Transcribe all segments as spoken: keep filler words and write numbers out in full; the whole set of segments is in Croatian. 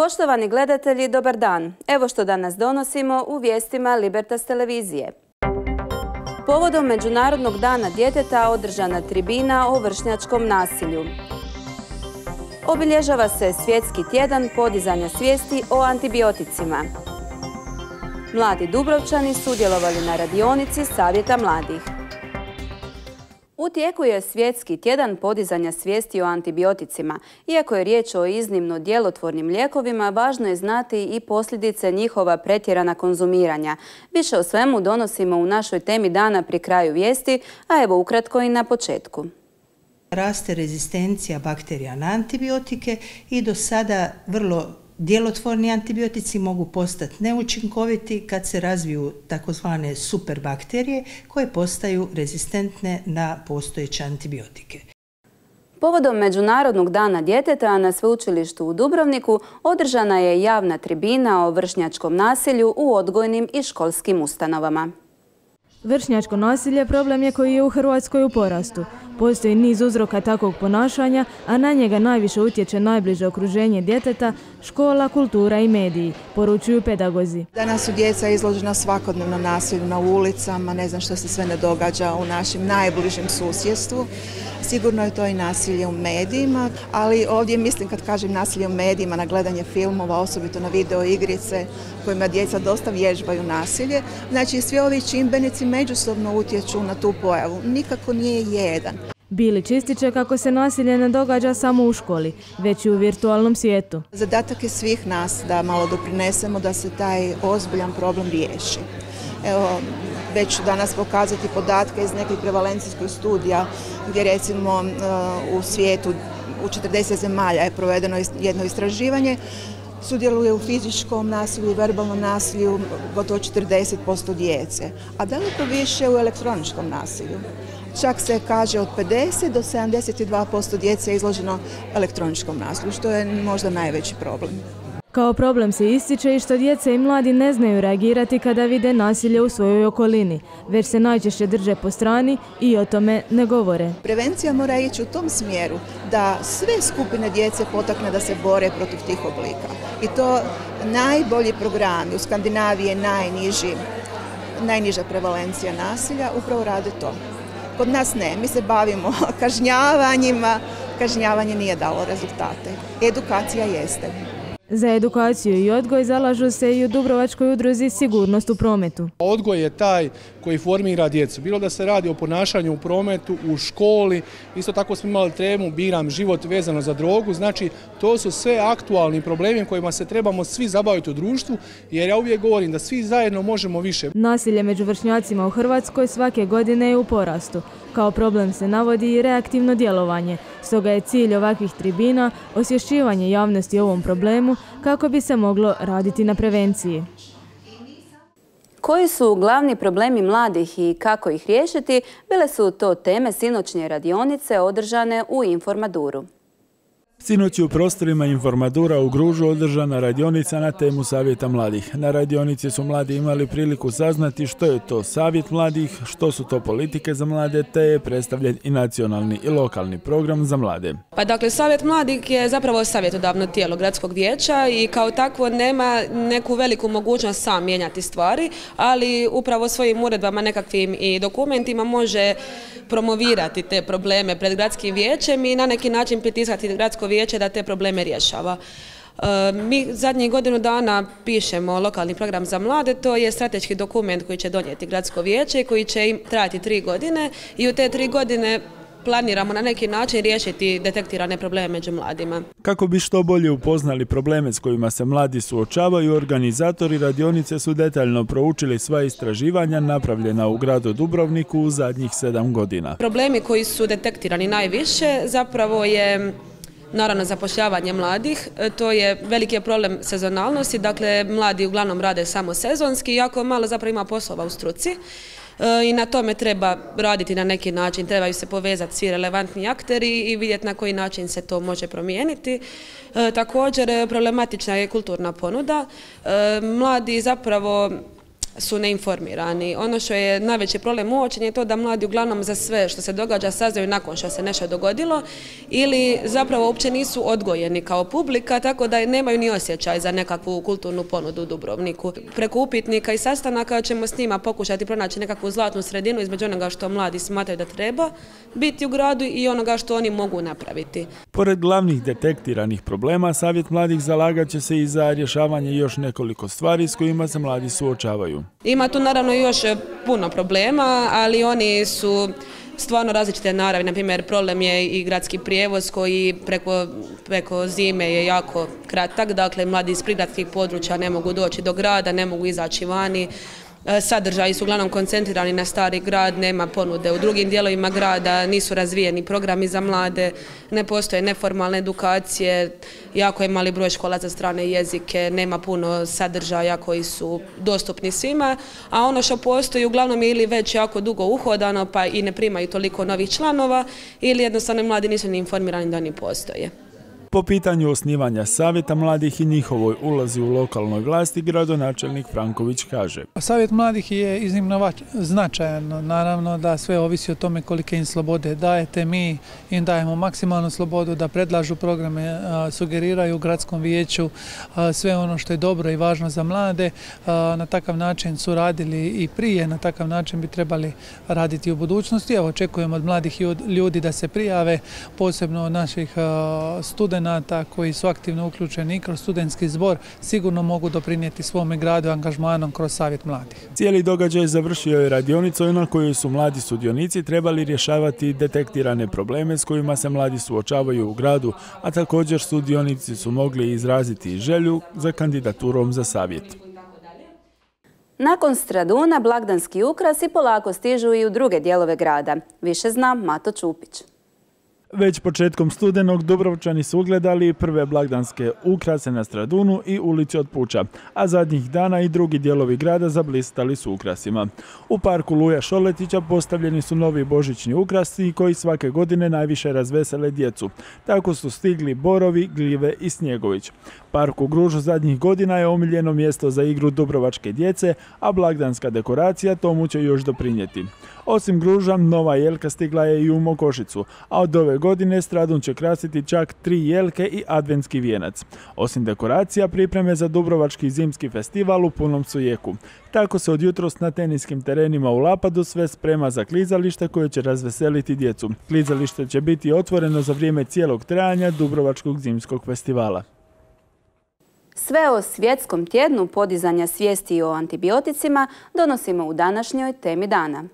Poštovani gledatelji, dobar dan. Evo što danas donosimo u vijestima Libertas televizije. Povodom Međunarodnog dana djeteta održana tribina o vršnjačkom nasilju. Obilježava se Svjetski tjedan podizanja svijesti o antibioticima. Mladi Dubrovčani sudjelovali na radionici Savjeta mladih. U tijeku je Svjetski tjedan podizanja svijesti o antibioticima. Iako je riječ o iznimno djelotvornim lijekovima, važno je znati i posljedice njihova pretjerana konzumiranja. Više o svemu donosimo u našoj temi dana pri kraju vijesti, a evo ukratko i na početku. Raste rezistencija bakterija na antibiotike i do sada vrlo djelotvorni antibiotici mogu postati neučinkoviti kad se razviju takozvane superbakterije koje postaju rezistentne na postojeće antibiotike. Povodom Međunarodnog dana djeteta na Sveučilištu u Dubrovniku održana je javna tribina o vršnjačkom nasilju u odgojnim i školskim ustanovama. Vršnjačko nasilje problem je koji je u Hrvatskoj u porastu. Postoji niz uzroka takvog ponašanja, a na njega najviše utječe najbliže okruženje djeteta, škola, kultura i mediji, poručuju pedagozi. Danas su djeca izložena svakodnevno nasilju na ulicama, ne znam što se sve ne događa u našem najbližem susjedstvu. Sigurno je to i nasilje u medijima, ali ovdje mislim kad kažem nasilje u medijima na gledanje filmova, osobito na video igrice kojima djeca dosta vježbaju nasilje. Znači svi ovi čimbenici međusobno utječu na tu pojavu. Nikako nije jedan. Bilić ističe kako se nasilje ne događa samo u školi, već i u virtualnom svijetu. Zadatak je svih nas da malo doprinesemo da se taj ozbiljan problem riješi. Evo, već ću danas pokazati podatke iz nekih prevalencijskih studija gdje recimo u svijetu u četrdeset zemalja je provedeno jedno istraživanje. Sudjeluje u fizičkom nasilju i verbalnom nasilju gotovo četrdeset posto djece, a daleko više u elektroničkom nasilju. Čak se kaže od pedeset do sedamdeset dva posto djece je izloženo elektroničkom nasilju, što je možda najveći problem. Kao problem se ističe i što djece i mladi ne znaju reagirati kada vide nasilje u svojoj okolini, već se najčešće drže po strani i o tome ne govore. Prevencija mora ići u tom smjeru da sve skupine djece potakne da se bore protiv tih oblika. I to najbolji programi, u Skandinaviji je najniži, najniža prevalencija nasilja, upravo rade to. Kod nas ne, mi se bavimo kažnjavanjima, kažnjavanje nije dalo rezultate. Edukacija jeste. Za edukaciju i odgoj zalažu se i u Dubrovačkoj udruzi Sigurnost u prometu. Odgoj je taj koji formira djecu. Bilo da se radi o ponašanju u prometu, u školi, isto tako smo imali temu Biram život vezano za drogu. Znači, to su sve aktualni problemi kojima se trebamo svi zabaviti u društvu, jer ja uvijek govorim da svi zajedno možemo više. Nasilje među vršnjacima u Hrvatskoj svake godine je u porastu. Kao problem se navodi i reaktivno djelovanje. Stoga je cilj ovakvih tribina osvješćivanje javnosti o ovom problemu kako bi se moglo raditi na prevenciji. Koji su glavni problemi mladih i kako ih riješiti, bile su to teme sinoćnje radionice održane u Informaduru. Sinoć je u prostorima Informadura u Gružu održana radionica na temu Savjeta mladih. Na radionici su mladi imali priliku saznati što je to Savjet mladih, što su to politike za mlade, te je predstavljen i nacionalni i lokalni program za mlade. Pa dakle, Savjet mladih je zapravo savjetodavno tijelo gradskog vijeća i kao takvo nema neku veliku mogućnost sam mijenjati stvari, ali upravo svojim uredbama, nekakvim i dokumentima može promovirati te probleme pred gradskim vijećem i na neki način pritiskati gradsko vijeće da te probleme rješava. Mi zadnjih godinu dana pišemo lokalni program za mlade, to je strateški dokument koji će donijeti gradsko vijeće i koji će im trajati tri godine i u te tri godine planiramo na neki način riješiti detektirane probleme među mladima. Kako bi što bolje upoznali probleme s kojima se mladi suočavaju, organizatori radionice su detaljno proučili sva istraživanja napravljena u gradu Dubrovniku u zadnjih sedam godina. Problemi koji su detektirani najviše zapravo je naravno zapošljavanje mladih, to je veliki problem sezonalnosti, dakle mladi uglavnom rade samo sezonski, jako malo zapravo ima poslova u struci. I na tome treba raditi na neki način, trebaju se povezati svi relevantni akteri i vidjeti na koji način se to može promijeniti. E, također problematična je kulturna ponuda. E, mladi zapravo su neinformirani. Ono što je najveći problem uočen je to da mladi uglavnom za sve što se događa saznaju nakon što se nešto dogodilo ili zapravo uopće nisu odgojeni kao publika, tako da nemaju ni osjećaj za nekakvu kulturnu ponudu u Dubrovniku. Preko upitnika i sastanaka ćemo s njima pokušati pronaći nekakvu zlatnu sredinu između onoga što mladi smatraju da treba biti u gradu i onoga što oni mogu napraviti. Pored glavnih detektiranih problema, Savjet mladih zalagat će se i za rješavanje još nekoliko stvari s kojima se mladi suočavaju. Ima tu naravno još puno problema, ali oni su stvarno različite naravi. Na primjer, problem je i gradski prijevoz koji preko, preko zime je jako kratak. Dakle, mladi iz prigradskih područja ne mogu doći do grada, ne mogu izaći vani. Sadržaji su uglavnom koncentrirani na stari grad, nema ponude u drugim dijelovima grada, nisu razvijeni programi za mlade, ne postoje neformalne edukacije, jako je mali broj škola za strane jezike, nema puno sadržaja koji su dostupni svima, a ono što postoji uglavnom je ili već jako dugo uhodano pa i ne primaju toliko novih članova ili jednostavno mladi nisu ni informirani da oni postoje. Po pitanju osnivanja Savjeta mladih i njihovoj ulozi u lokalnoj vlasti, gradonačelnik Franković kaže: Savjet mladih je iznimno značajan. Naravno da sve ovisi o tome kolike im slobode dajete. Mi im dajemo maksimalnu slobodu da predlažu programe, sugeriraju u gradskom vijeću sve ono što je dobro i važno za mlade. Na takav način su radili i prije, na takav način bi trebali raditi u budućnosti. Evo, očekujemo od mladih ljudi da se prijave, posebno od naših studenata koji su aktivno uključeni kroz studentski zbor, sigurno mogu doprinijeti svome gradu angažmanom kroz Savjet mladih. Cijeli događaj završio je radionicom na kojoj su mladi sudionici trebali rješavati detektirane probleme s kojima se mladi suočavaju u gradu, a također sudionici su mogli izraziti želju za kandidaturom za Savjet. Nakon Straduna, blagdanski ukrasi polako stižu i u druge dijelove grada. Više zna Mato Čupić. Već početkom studenog Dubrovčani su ugledali prve blagdanske ukrase na Stradunu i ulici od Puča, a zadnjih dana i drugi dijelovi grada zablistali su ukrasima. U parku Luja Šoletića postavljeni su novi božićni ukrasi koji svake godine najviše razvesele djecu. Tako su stigli borovi, gljive i snjegović. Park u Gružu zadnjih godina je omiljeno mjesto za igru dubrovačke djece, a blagdanska dekoracija tomu će još doprinijeti. Osim Gruža, nova jelka stigla je i u Mokošicu, a od ove godine Stradun će krasiti čak tri jelke i adventski vijenac. Osim dekoracija, pripreme za Dubrovački zimski festival u punom su jeku. Tako se od jutros na teniskim terenima u Lapadu sve sprema za klizalište koje će razveseliti djecu. Klizalište će biti otvoreno za vrijeme cijelog trajanja Dubrovačkog zimskog festivala. Sve o svjetskom tjednu podizanja svijesti o antibioticima donosimo u današnjoj temi dana.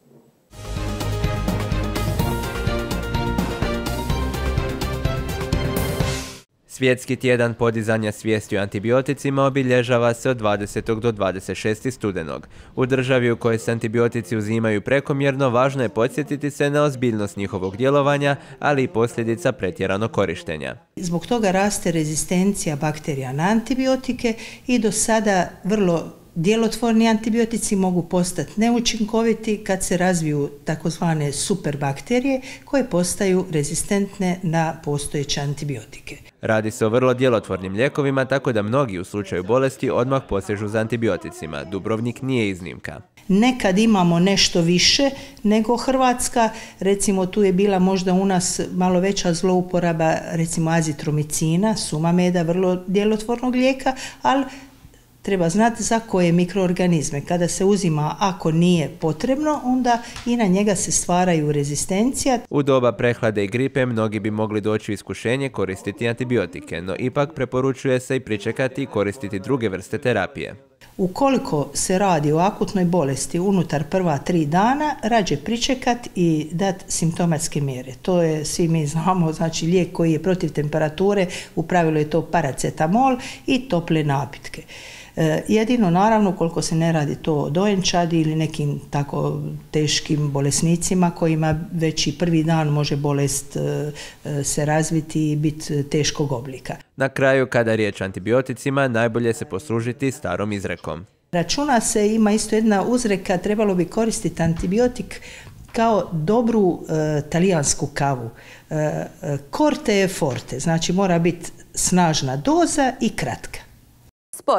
Svjetski tjedan podizanja svijesti o antibioticima obilježava se od dvadesetog do dvadeset šestog studenog. U državi u kojoj se antibiotici uzimaju prekomjerno, važno je podsjetiti se na ozbiljnost njihovog djelovanja, ali i posljedica pretjeranog korištenja. Zbog toga raste rezistencija bakterija na antibiotike i do sada vrlo djelotvorni antibiotici mogu postati neučinkoviti kad se razviju takozvane superbakterije koje postaju rezistentne na postojeće antibiotike. Radi se o vrlo djelotvornim lijekovima, tako da mnogi u slučaju bolesti odmah posežu za antibioticima. Dubrovnik nije iznimka. Nekad imamo nešto više nego Hrvatska, recimo tu je bila možda u nas malo veća zlouporaba recimo azitromicina, sumameda, vrlo djelotvornog lijeka, ali treba znati za koje mikroorganizme. Kada se uzima ako nije potrebno, onda i na njega se stvaraju rezistencija. U doba prehlade i gripe mnogi bi mogli doći u iskušenje koristiti antibiotike, no ipak preporučuje se i pričekati i koristiti druge vrste terapije. Ukoliko se radi o akutnoj bolesti unutar prva tri dana, rađe pričekati i dati simptomatske mjere. To je, svi mi znamo, znači lijek koji je protiv temperature, u pravilu je to paracetamol i tople napitke. Jedino, naravno, koliko se ne radi to o dojenčadi ili nekim tako teškim bolesnicima kojima već i prvi dan može bolest se razviti i biti teškog oblika. Na kraju, kada je riječ o antibioticima, najbolje se poslužiti starom izrekom. Računa se, ima isto jedna uzreka, trebalo bi koristiti antibiotik kao dobru e, talijansku kavu. E, corte e forte, znači mora biti snažna doza i kratka. Sport.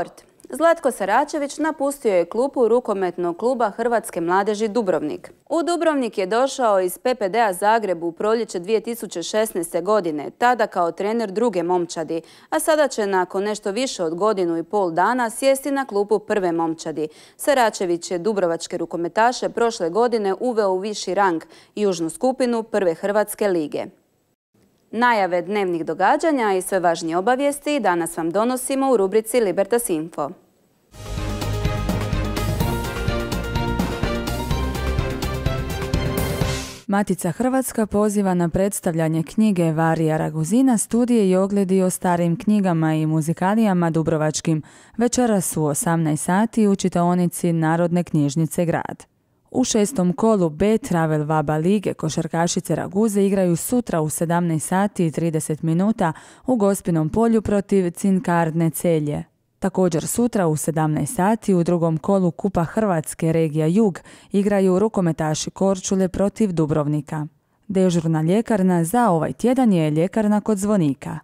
Zlatko Saračević napustio je klupu rukometnog kluba Hrvatske mladeži Dubrovnik. U Dubrovnik je došao iz P P D-a Zagreb u proljeće dvije tisuće šesnaeste. godine, tada kao trener druge momčadi, a sada će nakon nešto više od godinu i pol dana sjesti na klupu prve momčadi. Saračević je dubrovačke rukometaše prošle godine uveo u viši rang, južnu skupinu prve Hrvatske lige. Najave dnevnih događanja i sve važnije obavijesti danas vam donosimo u rubrici Libertas Info. Matica Hrvatska poziva na predstavljanje knjige Varija Raguzina, studije i ogledi o starim knjigama i muzikalijama dubrovačkim. Večeras u osamnaest sati u čitaonici Narodne knjižnice Grad. U šestom kolu B Travel Vaba lige košarkašice Raguze igraju sutra u sedamnaest sati i trideset minuta u Gospinom polju protiv Cinkarne Celje. Također sutra u sedamnaest sati u drugom kolu Kupa Hrvatske regija Jug igraju rukometaši Korčule protiv Dubrovnika. Dežurna ljekarna za ovaj tjedan je ljekarna kod Zvonika.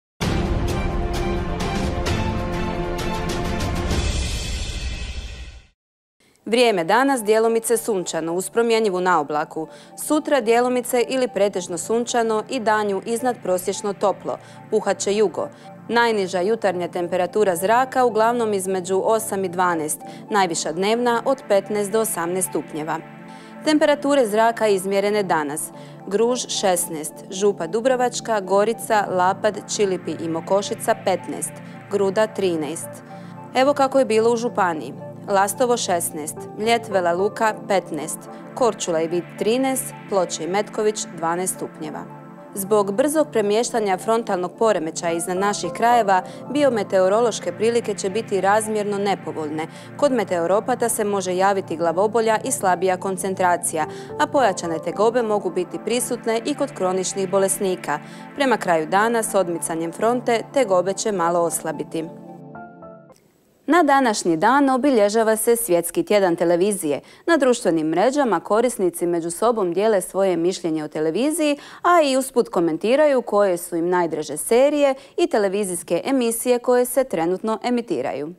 Vrijeme danas djelomice sunčano uz promjenjivu naoblaku. Sutra djelomice ili pretežno sunčano i danju iznad prosječno toplo. Puhat će jugo. Najniža jutarnja temperatura zraka uglavnom između osam i dvanaest, najviša dnevna od petnaest do osamnaest stupnjeva. Temperature zraka izmjerene danas. Gruž šesnaest, Župa Dubrovačka, Gorica, Lapad, Čilipi i Mokošica petnaest, Gruda trinaest. Evo kako je bilo u županiji. Lastovo šesnaest, Mljet, Vela Luka petnaest, Korčula i Vid trinaest, Ploče i Metković dvanaest stupnjeva. Zbog brzog premještanja frontalnog poremećaja iznad naših krajeva, biometeorološke prilike će biti razmjerno nepovoljne. Kod meteoropata se može javiti glavobolja i slabija koncentracija, a pojačane tegobe mogu biti prisutne i kod kroničnih bolesnika. Prema kraju dana s odmicanjem fronte tegobe će malo oslabiti. Na današnji dan obilježava se Svjetski tjedan televizije. Na društvenim mrežama korisnici među sobom dijele svoje mišljenje o televiziji, a i usput komentiraju koje su im najdraže serije i televizijske emisije koje se trenutno emitiraju.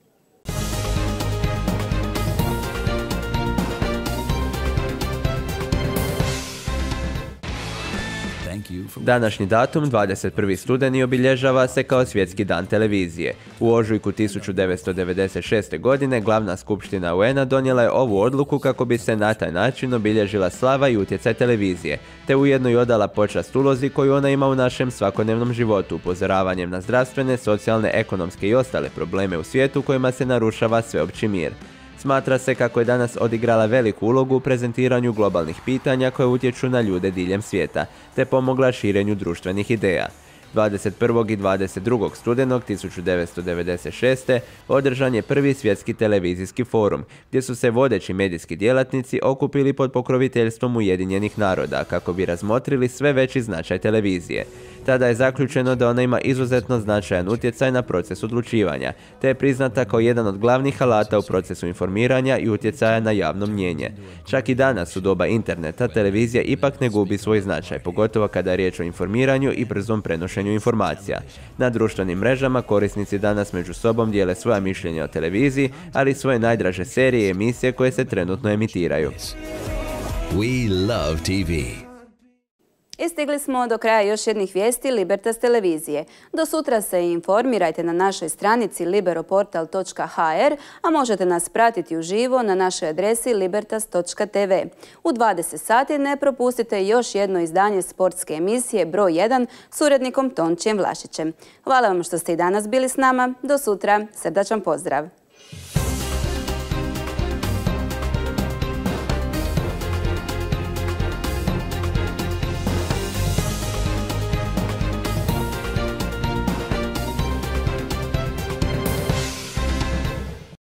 Današnji datum, dvadeset prvi studeni, obilježava se kao Svjetski dan televizije. U ožujku tisuću devetsto devedeset šeste. godine glavna skupština U N-a donijela je ovu odluku kako bi se na taj način obilježila slava i utjecaj televizije, te ujedno i odala počast ulozi koju ona ima u našem svakodnevnom životu, upozoravanjem na zdravstvene, socijalne, ekonomske i ostale probleme u svijetu kojima se narušava sveopći mir. Smatra se kako je danas odigrala veliku ulogu u prezentiranju globalnih pitanja koje utječu na ljude diljem svijeta, te pomogla širenju društvenih ideja. dvadeset prvog i dvadeset drugog studenog tisuću devetsto devedeset šeste. održan je prvi svjetski televizijski forum, gdje su se vodeći medijski djelatnici okupili pod pokroviteljstvom Ujedinjenih naroda kako bi razmotrili sve veći značaj televizije. Tada je zaključeno da ona ima izuzetno značajan utjecaj na proces odlučivanja, te je priznata kao jedan od glavnih alata u procesu informiranja i utjecaja na javno mnjenje. Čak i danas u doba interneta televizija ipak ne gubi svoj značaj, pogotovo kada je riječ o informiranju i brzom prenošenju informacija. Na društvenim mrežama korisnici danas među sobom dijele svoja mišljenja o televiziji, ali i svoje najdraže serije i emisije koje se trenutno emitiraju. We love T V. I stigli smo do kraja još jednih vijesti Libertas televizije. Do sutra se informirajte na našoj stranici liberoportal točka h r, a možete nas pratiti uživo na našoj adresi libertas točka t v. U dvadeset sati ne propustite još jedno izdanje sportske emisije broj jedan s urednikom Tončijem Vlašićem. Hvala vam što ste i danas bili s nama. Do sutra. Srdačan pozdrav.